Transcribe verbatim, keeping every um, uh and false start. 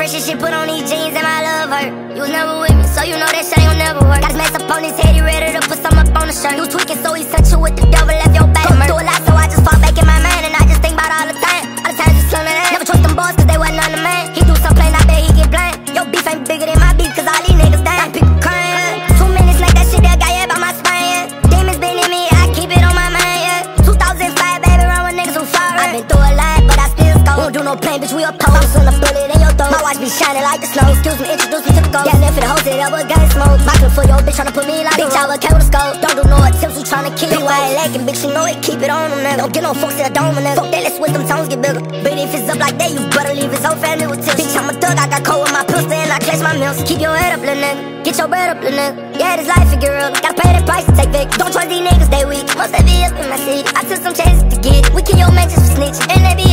fresh as shit, put on these jeans and my love hurt. You was never with me, so you know that shit ain't gon' never work. Got his mess up on his head, he ready to put some up on the shirt. You was tweaking, so he sent you with the devil, left your back. Go through a lot, so I just fall back in my mind, and I just think about all the time. All the times you slung it out. Never trust them boys, cause they wasn't on the man. He do some plain, I bet he get blind. Your beef ain't bigger than my beef, cause all these niggas dying. People crying. Two minutes like that shit, that guy, yeah, by my spine, yeah. Demons been in me, I keep it on my mind, yeah. two thousand five, baby, run with niggas who far. I been through a lot, but I still score. Won't do no plan, bitch, we oppose. I'm a bullet in your throat. My watch be shining like the snow. Excuse me, introduce me to the ghost. Yeah, left for the hoes, it up with gun smoke. My clip for your bitch, tryna put me like bitch, I would carry with a scope. Don't do no attempts, we tryna kill you. I ain't lacking, bitch, you know it, keep it on them, nigga. Don't get no fucks in the dome, nigga. Fuck that, let's switch them tones, get bigger. But if it's up like that, you better leave his whole family with tips. Bitch, I'm a thug, I got cold with my pistol and I clutch my mills. Keep your head up, little nigga. Get your bread up, little nigga. Yeah, this life figure real. Gotta pay that price to take Vic. Don't trust these niggas, they weak. Must they be up in my city. I took some chances to get it. We kill your man just for snitching. And they be